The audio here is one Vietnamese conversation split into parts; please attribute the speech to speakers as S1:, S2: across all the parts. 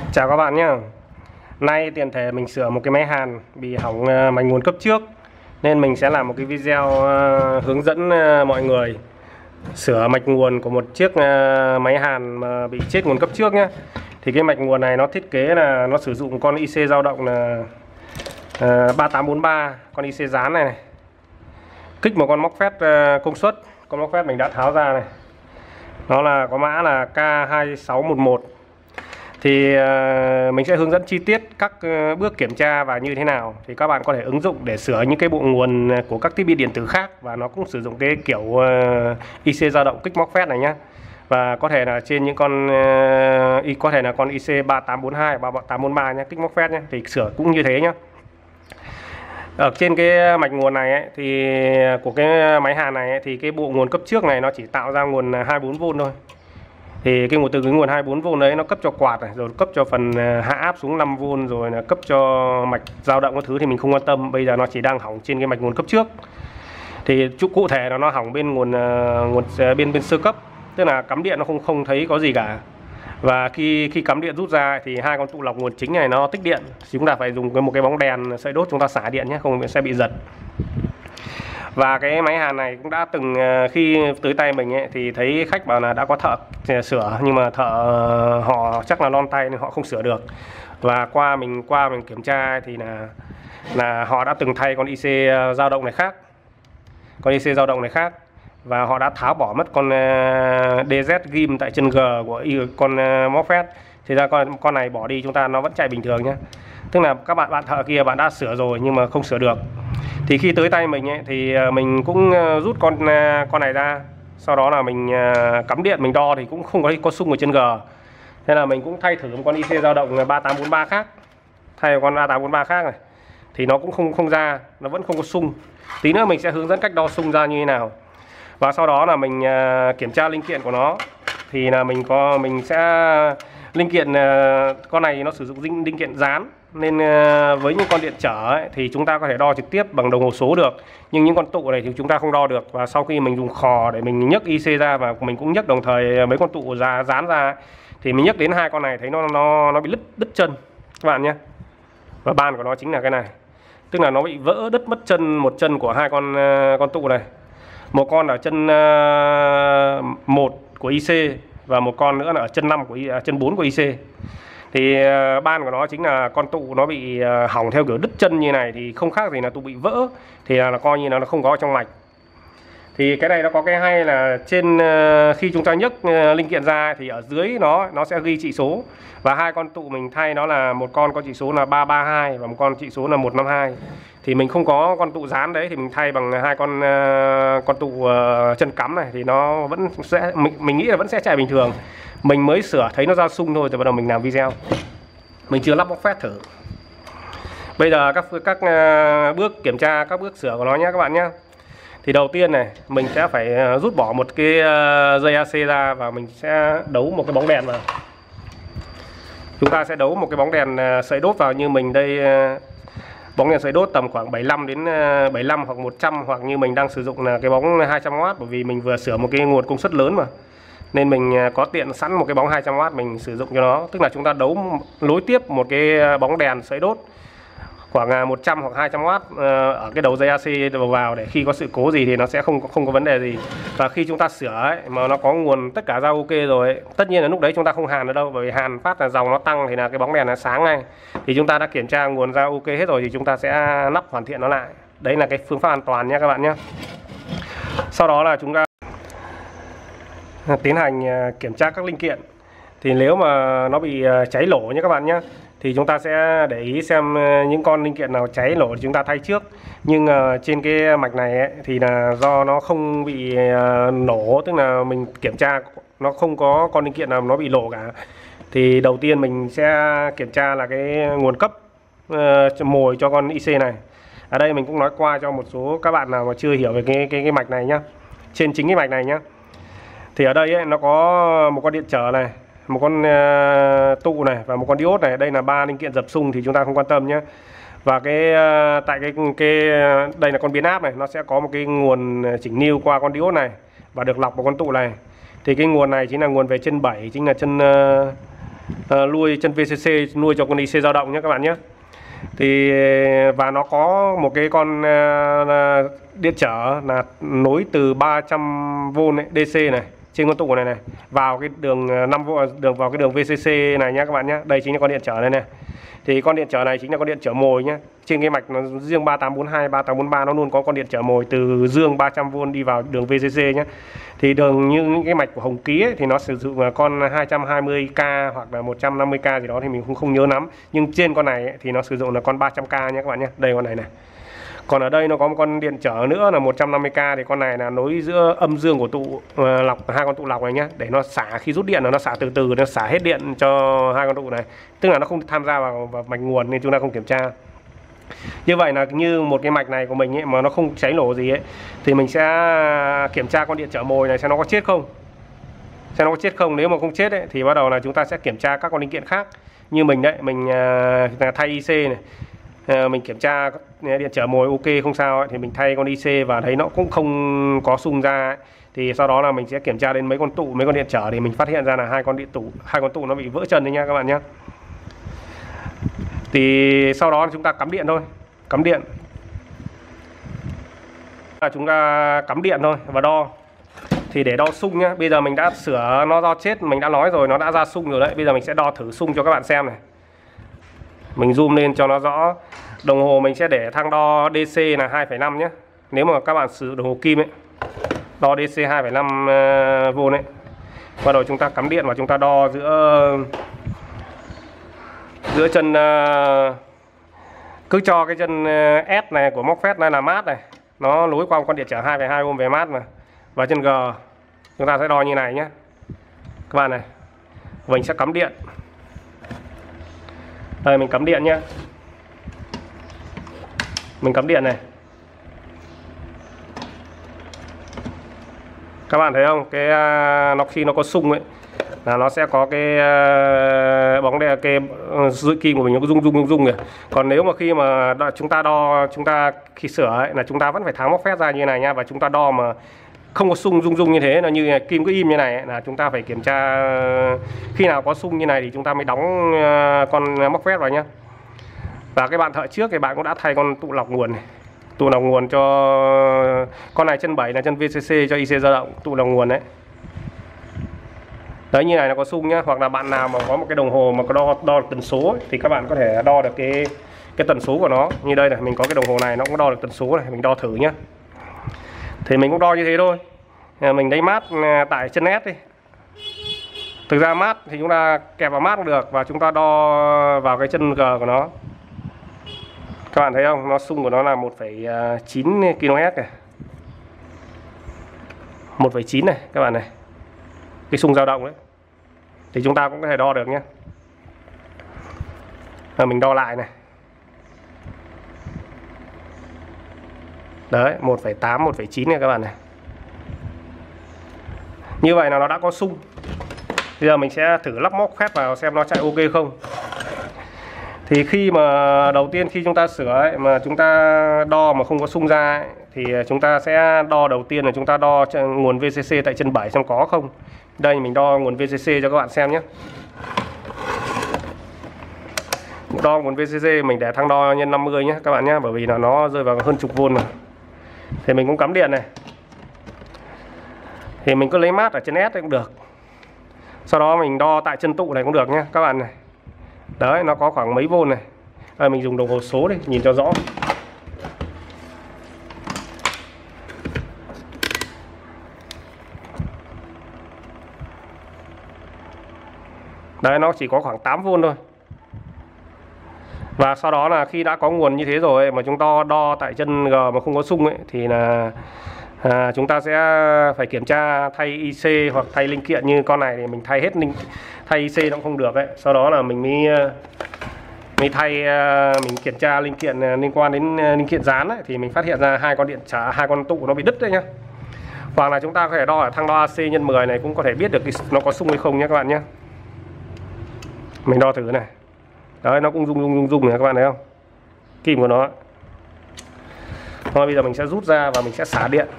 S1: Chào các bạn nhé. Nay tiện thể mình sửa một cái máy hàn bị hỏng mạch nguồn cấp trước, nên mình sẽ làm một cái video hướng dẫn mọi người sửa mạch nguồn của một chiếc máy hàn mà bị chết nguồn cấp trước nhé. Thì cái mạch nguồn này nó thiết kế là nó sử dụng con IC dao động là 3843, con IC dán này, kích một con móc phét công suất. Con móc phét mình đã tháo ra này, nó là có mã là K2611. Thì mình sẽ hướng dẫn chi tiết các bước kiểm tra và như thế nào thì các bạn có thể ứng dụng để sửa những cái bộ nguồn của các thiết bị điện tử khác, và nó cũng sử dụng cái kiểu IC dao động kích móc phét này nhé. Và có thể là trên những con có thể là con IC 3842, 3843 nhé, kích móc phét nhé, thì sửa cũng như thế nhé. Ở trên cái mạch nguồn này ấy, thì của cái máy hàn này ấy, thì cái bộ nguồn cấp trước này nó chỉ tạo ra nguồn 24V thôi. Thì cái nguồn từ cái nguồn 24V đấy nó cấp cho quạt này, rồi cấp cho phần hạ áp xuống 5V, rồi là cấp cho mạch dao động các thứ thì mình không quan tâm. Bây giờ nó chỉ đang hỏng trên cái mạch nguồn cấp trước. Thì cụ thể là nó hỏng bên nguồn bên sơ cấp, tức là cắm điện nó không thấy có gì cả. Và khi cắm điện rút ra thì hai con tụ lọc nguồn chính này nó tích điện. Chúng ta phải dùng một cái bóng đèn sợi đốt chúng ta xả điện nhé, không sẽ bị giật. Và cái máy hàn này cũng đã từng khi tới tay mình ấy, thì thấy khách bảo là đã có thợ sửa, nhưng mà thợ họ chắc là lon tay nên họ không sửa được. Và mình kiểm tra thì là họ đã từng thay con IC dao động này khác, và họ đã tháo bỏ mất con DZ ghim tại chân G của con MOSFET. Thì ra con này bỏ đi, chúng ta nó vẫn chạy bình thường nhé. Tức là các bạn thợ kia bạn đã sửa rồi nhưng mà không sửa được. Thì khi tới tay mình ấy, thì mình cũng rút con này ra. Sau đó là mình cắm điện mình đo thì cũng không có xung ở chân G. Thế là mình cũng thay thử một con IC dao động 3843 khác. Thay con 3843 khác này thì nó cũng không ra, nó vẫn không có xung. Tí nữa mình sẽ hướng dẫn cách đo xung ra như thế nào. Và sau đó là mình kiểm tra linh kiện của nó. Thì là mình sẽ linh kiện con này nó sử dụng linh kiện dán, nên với những con điện trở ấy, thì chúng ta có thể đo trực tiếp bằng đồng hồ số được, nhưng những con tụ này thì chúng ta không đo được. Và sau khi mình dùng khò để mình nhấc IC ra, và mình cũng nhấc đồng thời mấy con tụ dán ra, thì mình nhấc đến hai con này thấy nó bị đứt chân các bạn nhé. Và ban của nó chính là cái này, tức là nó bị vỡ đứt mất một chân của hai con tụ này. Một con ở chân 1 của IC và một con nữa là ở chân 4 của IC. Thì ban của nó chính là con tụ nó bị hỏng theo kiểu đứt chân như này, thì không khác gì là tụ bị vỡ, thì là coi như là nó không có trong mạch. Thì cái này nó có cái hay là trên khi chúng ta nhấc linh kiện ra thì ở dưới nó sẽ ghi trị số. Và hai con tụ mình thay nó là một con có trị số là 332 và một con trị số là 152. Thì mình không có con tụ dán đấy thì mình thay bằng hai con tụ chân cắm này, thì nó vẫn sẽ mình nghĩ là vẫn sẽ chạy bình thường. Mình mới sửa thấy nó ra xung thôi, rồi bắt đầu mình làm video. Mình chưa lắp bóc phét thử. Bây giờ các bước kiểm tra, các bước sửa của nó nhé các bạn nhé. Thì đầu tiên này, mình sẽ phải rút bỏ một cái dây AC ra, và mình sẽ đấu một cái bóng đèn vào. Chúng ta sẽ đấu một cái bóng đèn sợi đốt vào, như mình đây bóng đèn sợi đốt tầm khoảng 75 hoặc 100, hoặc như mình đang sử dụng là cái bóng 200W, bởi vì mình vừa sửa một cái nguồn công suất lớn mà, nên mình có tiện sẵn một cái bóng 200W mình sử dụng cho nó. Tức là chúng ta đấu nối tiếp một cái bóng đèn sợi đốt khoảng 100 hoặc 200W ở cái đầu dây AC đầu vào, để khi có sự cố gì thì nó sẽ không có vấn đề gì. Và khi chúng ta sửa ấy, mà nó có nguồn tất cả ra ok rồi ấy, tất nhiên là lúc đấy chúng ta không hàn nữa đâu, bởi vì hàn phát là dòng nó tăng thì là cái bóng đèn nó sáng ngay. Thì chúng ta đã kiểm tra nguồn ra ok hết rồi thì chúng ta sẽ nắp hoàn thiện nó lại. Đấy là cái phương pháp an toàn nha các bạn nhé. Sau đó là chúng ta tiến hành kiểm tra các linh kiện. Thì nếu mà nó bị cháy lổ nhé các bạn nhé, thì chúng ta sẽ để ý xem những con linh kiện nào cháy lổ thì chúng ta thay trước. Nhưng trên cái mạch này ấy, thì là do nó không bị nổ, tức là mình kiểm tra nó không có con linh kiện nào nó bị nổ cả. Thì đầu tiên mình sẽ kiểm tra là cái nguồn cấp mồi cho con IC này. Ở đây mình cũng nói qua cho một số các bạn nào mà chưa hiểu về cái mạch này nhá. Trên chính cái mạch này nhá, thì ở đây ấy, nó có một con điện trở này, một con tụ này và một con diode này. Đây là 3 linh kiện dập xung thì chúng ta không quan tâm nhé. Và tại cái đây là con biến áp này, nó sẽ có một cái nguồn chỉnh níu qua con diode này và được lọc vào con tụ này. Thì cái nguồn này chính là nguồn về chân 7, chính là chân nuôi chân VCC, nuôi cho con IC dao động nhé các bạn nhé. Thì và nó có một cái con điện trở là nối từ 300V DC này trên con tụ này vào cái đường 5V, vào cái đường VCC này nhé các bạn nhé. Đây chính là con điện trở này này. Thì con điện trở này chính là con điện trở mồi nhé. Trên cái mạch nó riêng 3842, 3843 nó luôn có con điện trở mồi từ dương 300V đi vào đường VCC nhé. Thì đường như những cái mạch của Hồng Ký ấy, thì nó sử dụng con 220k hoặc là 150k gì đó thì mình cũng không nhớ lắm. Nhưng trên con này ấy, thì nó sử dụng là con 300k nhé các bạn nhé. Đây con này này. Còn ở đây nó có một con điện trở nữa là 150k, thì con này là nối giữa âm dương của tụ lọc, hai con tụ lọc này nhé, để nó xả khi rút điện nó xả từ từ, nó xả hết điện cho hai con tụ này, tức là nó không tham gia vào mạch nguồn nên chúng ta không kiểm tra. Như vậy là như một cái mạch này của mình ấy, mà nó không cháy nổ gì ấy, thì mình sẽ kiểm tra con điện trở mồi này xem nó có chết không. Xem nó có chết không, nếu mà không chết ấy, thì bắt đầu là chúng ta sẽ kiểm tra các con linh kiện khác. Như mình đấy, mình thay IC này, mình kiểm tra điện trở mồi ok không sao ấy, thì mình thay con IC và thấy nó cũng không có xung ra ấy. Thì sau đó là mình sẽ kiểm tra đến mấy con tụ, mấy con điện trở thì mình phát hiện ra là hai con tụ nó bị vỡ chân đấy nha các bạn nhé. Thì sau đó chúng ta cắm điện thôi, cắm điện là chúng ta cắm điện thôi và đo. Thì để đo xung nhá, bây giờ mình đã sửa nó do chết, mình đã nói rồi nó đã ra xung rồi đấy. Bây giờ mình sẽ đo thử xung cho các bạn xem này. Mình zoom lên cho nó rõ. Đồng hồ mình sẽ để thang đo DC là 2,5 nhé. Nếu mà các bạn sử dụng đồng hồ kim ấy, đo DC 2,5V ấy. Bắt đầu chúng ta cắm điện và chúng ta đo giữa chân, cứ cho cái chân S này của MOSFET này là mát này, nó nối qua con điện trở 2,2V về mát mà. Và chân G chúng ta sẽ đo như này nhé các bạn này. Mình sẽ cắm điện. Đây mình cắm điện nhé. Mình cắm điện này. Các bạn thấy không? Cái nó khi nó có xung ấy là nó sẽ có cái bóng đèn, cái dây kim của mình nó rung kìa. Còn nếu mà khi mà chúng ta khi sửa ấy, là chúng ta vẫn phải tháo MOSFET ra như này nha, và chúng ta đo mà không có xung rung như thế, là như kim cứ im như này ấy, là chúng ta phải kiểm tra. Khi nào có xung như này thì chúng ta mới đóng con MOSFET vào nhá. Và cái bạn thợ trước thì bạn cũng đã thay con tụ lọc nguồn này. Tụ lọc nguồn cho con này chân 7 là chân VCC cho IC dao động, tụ lọc nguồn đấy. Đấy, như này nó có xung nhá. Hoặc là bạn nào mà có một cái đồng hồ mà có đo tần số ấy, thì các bạn có thể đo được cái tần số của nó. Như đây này, mình có cái đồng hồ này nó cũng đo được tần số này, mình đo thử nhá. Thì mình cũng đo như thế thôi. Mình lấy mát tại chân S đi. Thực ra mát thì chúng ta kẹp vào mát cũng được, và chúng ta đo vào cái chân G của nó. Các bạn thấy không? Nó xung của nó là 1,9 kHz này. 1,9 này các bạn này. Cái xung dao động đấy. Thì chúng ta cũng có thể đo được nhé. Mình đo lại này. Đấy, 1,8, 1,9 này các bạn này. Như vậy là nó đã có xung. Bây giờ mình sẽ thử lắp MOSFET vào xem nó chạy ok không. Thì khi mà đầu tiên khi chúng ta sửa ấy, mà chúng ta đo mà không có xung ra ấy, thì chúng ta sẽ đo đầu tiên là chúng ta đo nguồn VCC tại chân 7 xem có không. Đây mình đo nguồn VCC cho các bạn xem nhé. Đo nguồn VCC mình để thang đo nhân 50 nhé các bạn nhé, bởi vì là nó rơi vào hơn chục vôn rồi. Thì mình cũng cắm điện này. Thì mình cứ lấy mát ở chân S cũng được. Sau đó mình đo tại chân tụ này cũng được nhé các bạn này. Đấy, nó có khoảng mấy vôn này. Mình dùng đồng hồ số đi, nhìn cho rõ. Đấy, nó chỉ có khoảng 8V thôi. Và sau đó là khi đã có nguồn như thế rồi mà chúng ta đo tại chân G mà không có xung ấy, thì là chúng ta sẽ phải kiểm tra thay IC hoặc thay linh kiện. Như con này thì mình thay hết thay IC nó cũng không được ấy. Sau đó là mình mình kiểm tra linh kiện liên quan đến linh kiện dán ấy, thì mình phát hiện ra hai con tụ nó bị đứt đấy nhá. Hoặc là chúng ta có thể đo ở thang đo AC nhân 10 này cũng có thể biết được nó có xung hay không nhé các bạn nhé. Mình đo thử này. Đấy, nó cũng rung này các bạn thấy không? Kim của nó. Thôi bây giờ mình sẽ rút ra và mình sẽ xả điện.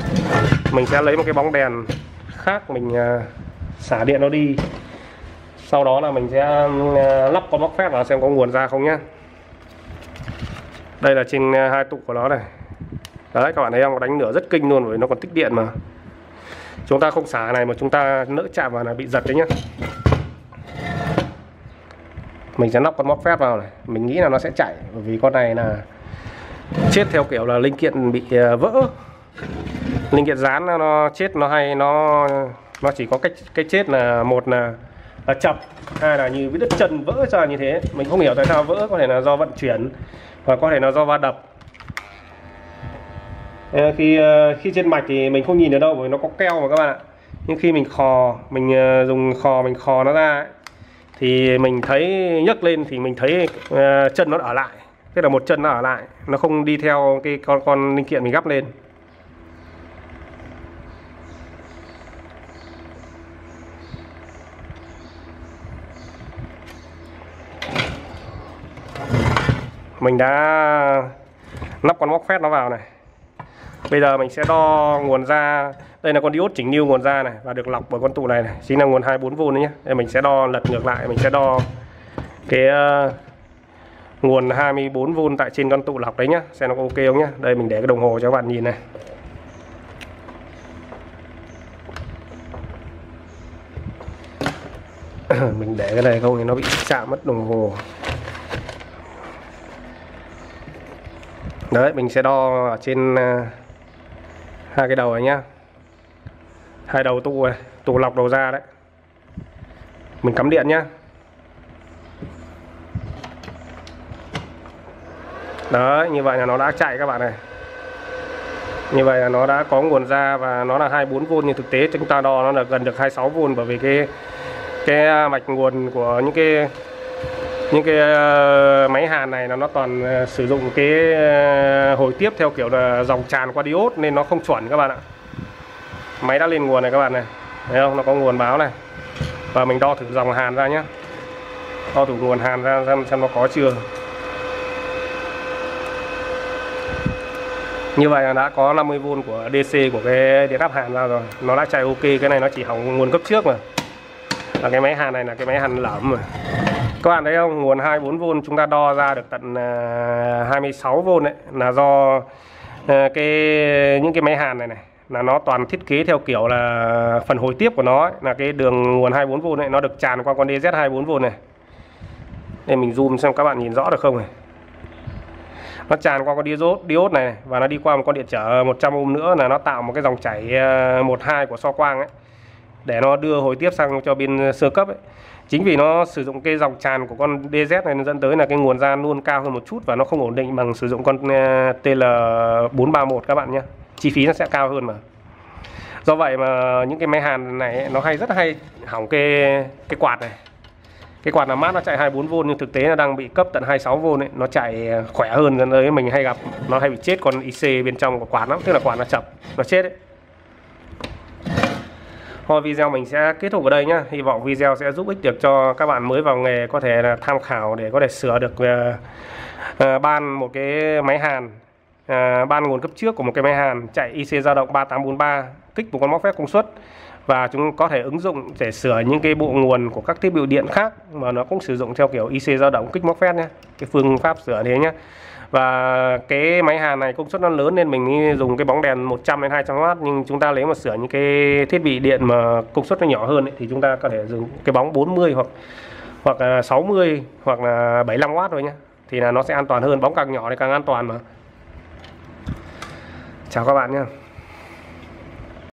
S1: Mình sẽ lấy một cái bóng đèn khác, mình xả điện nó đi Sau đó là mình sẽ lắp con móc phép vào xem có nguồn ra không nhé. Đây là trên hai tụ của nó này. Đấy các bạn thấy không, đánh lửa rất kinh luôn, bởi nó còn tích điện mà. Chúng ta không xả này mà chúng ta nỡ chạm vào là bị giật đấy nhá. Mình sẽ lắp con móc phép vào này, mình nghĩ là nó sẽ chạy, bởi vì con này là chết theo kiểu là linh kiện bị vỡ. Linh kiện dán nó chết nó hay, nó chỉ có cách chết là một là chập, hai là như với đứt chân vỡ ra như thế. Mình không hiểu tại sao vỡ, có thể là do vận chuyển và có thể là do va đập. Khi trên mạch thì mình không nhìn được đâu, bởi nó có keo mà các bạn ạ. Nhưng khi mình dùng mình khò nó ra ấy, thì mình thấy nhấc lên thì mình thấy chân nó ở lại, tức là một chân nó ở lại, nó không đi theo cái con linh kiện mình gắp lên. Mình đã lắp con móc phép nó vào này. Bây giờ mình sẽ đo nguồn ra. Đây là con diode chỉnh lưu nguồn ra này, và được lọc bởi con tụ này, chính là nguồn 24V đấy nhé. Đây mình sẽ đo lật ngược lại, mình sẽ đo cái nguồn 24V tại trên con tụ lọc đấy nhá, xem nó có ok không nhá. Đây mình để cái đồng hồ cho các bạn nhìn này. Mình để cái này không thì nó bị chạm mất đồng hồ. Đấy, mình sẽ đo ở trên hai cái đầu này nhá, hai đầu tụ này, tụ lọc đầu ra đấy. Mình cắm điện nhá. Đấy, như vậy là nó đã chạy các bạn này. Như vậy là nó đã có nguồn ra và nó là 24V, nhưng thực tế chúng ta đo nó là gần được 26V, bởi vì cái mạch nguồn của những cái máy hàn này nó toàn sử dụng cái hồi tiếp theo kiểu là dòng tràn qua diode nên nó không chuẩn các bạn ạ. Máy đã lên nguồn này các bạn này, thấy không, nó có nguồn báo này. Và mình đo thử dòng hàn ra nhé, đo thử nguồn hàn ra xem nó có chưa. Như vậy là đã có 50V của DC của cái điện áp hàn ra rồi, nó đã chạy ok. Cái này nó chỉ hỏng nguồn cấp trước mà, là cái máy hàn này là cái máy hàn lởm mà. Các bạn thấy không, nguồn 24V chúng ta đo ra được tận 26V đấy, là do những cái máy hàn này là nó toàn thiết kế theo kiểu là phần hồi tiếp của nó ấy, là cái đường nguồn 24V này nó được tràn qua con DZ 24V này. Để mình zoom xem các bạn nhìn rõ được không này. Nó tràn qua con diode này và nó đi qua một con điện trở 100Ω nữa, là nó tạo một cái dòng chảy 1-2 của so quang ấy, để nó đưa hồi tiếp sang cho bên sơ cấp ấy. Chính vì nó sử dụng cái dòng tràn của con DZ này, nó dẫn tới là cái nguồn ra luôn cao hơn một chút và nó không ổn định bằng sử dụng con TL431 các bạn nhé. Chi phí nó sẽ cao hơn mà. Do vậy mà những cái máy hàn này nó rất hay hỏng cái quạt này. Cái quạt là mát nó chạy 24V nhưng thực tế nó đang bị cấp tận 26V ấy, nó chạy khỏe hơn, nên đấy mình hay gặp nó hay bị chết con IC bên trong của quạt lắm, tức là quạt nó chập, nó chết đấy. Thôi video mình sẽ kết thúc ở đây nhá. Hy vọng video sẽ giúp ích được cho các bạn mới vào nghề có thể là tham khảo để có thể sửa được ban một cái máy hàn, ban nguồn cấp trước của một cái máy hàn chạy IC dao động 3843, kích một con móc phép công suất, và chúng có thể ứng dụng để sửa những cái bộ nguồn của các thiết bị điện khác mà nó cũng sử dụng theo kiểu IC dao động kích móc phép nhé. Cái phương pháp sửa thế nhé. Và cái máy hàn này công suất nó lớn nên mình dùng cái bóng đèn 100 đến 200W, nhưng chúng ta lấy mà sửa những cái thiết bị điện mà công suất nó nhỏ hơn ấy, thì chúng ta có thể dùng cái bóng 40 hoặc là 60 hoặc là 75W thôi nhé. Thì là nó sẽ an toàn hơn, bóng càng nhỏ thì càng an toàn mà. Chào các bạn nhé.